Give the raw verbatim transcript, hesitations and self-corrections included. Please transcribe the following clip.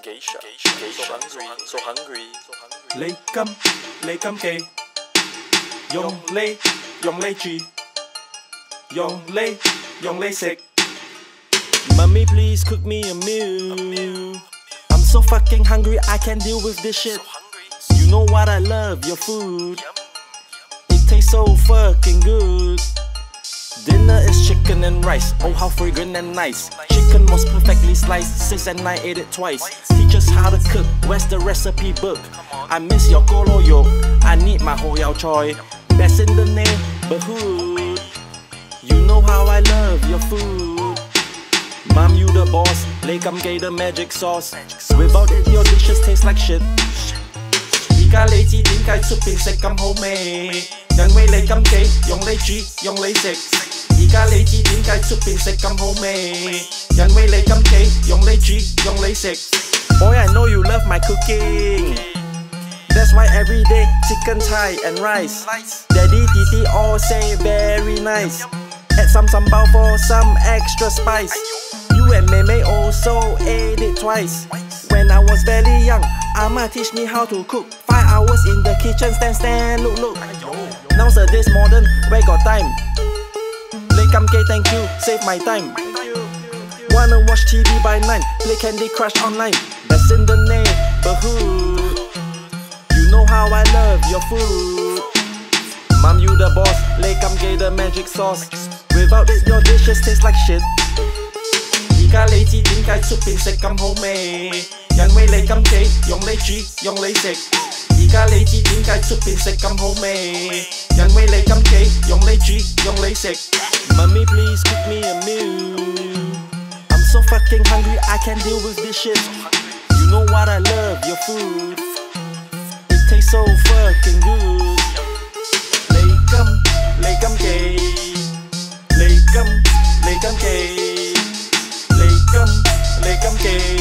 geisha, geisha, so hungry, so hungry. Lấy câm, lấy câm kề. Dùng lấy, dùng lấy chi. Dùng lấy, dùng lấy sịch. Mommy, please cook me a meal. I'm so fucking hungry, I can't deal with this shit. You know what I love, your food. It tastes so fucking good. Dinner is chicken and rice, oh how fragrant and nice. Chicken was perfectly sliced, sis and I ate it twice. Teach us how to cook, where's the recipe book? I miss your kolo yolk, I need my ho yao choy. Best in the neighborhood. You know how I love your food. Mom, you the boss, lấy câm kề the magic sauce. Without it your dishes taste like shit. 而家你知點解出邊食咁好味？因為你咁記，用你煮，用你食。而家你知點解出邊食咁好味？因為你咁記，用你煮，用你食。Boy, I know you love my cooking. That's why every day chicken, Thai and rice. Daddy, Titi all say very nice. Add some sambal for some extra spice. You and Mei also ate it twice. When I was very young, Amma teach me how to cook. Five hours in the kitchen, stand, stand, look, look. Nowadays modern, where got time? Lấy câm kề, thank you, save my time. Wanna watch T V by night, play Candy Crush online. That's in the neighborhood. You know how I love your food. Mom, you the boss, lấy câm kề the magic sauce. Without it, your dishes taste like shit. 而家你知點解出邊食咁好味？因為你咁記，用你煮，用你食。而家你知點解出邊食咁好味？因為你咁記，用你煮，用你食。Mommy, please cook me a meal. I'm so fucking hungry, I can't deal with this shit. You know what I love, your food. It tastes so fucking good. Lấy câm, lấy câm kề. Lấy câm, lấy câm kề. Lấy câm, lấy câm kề.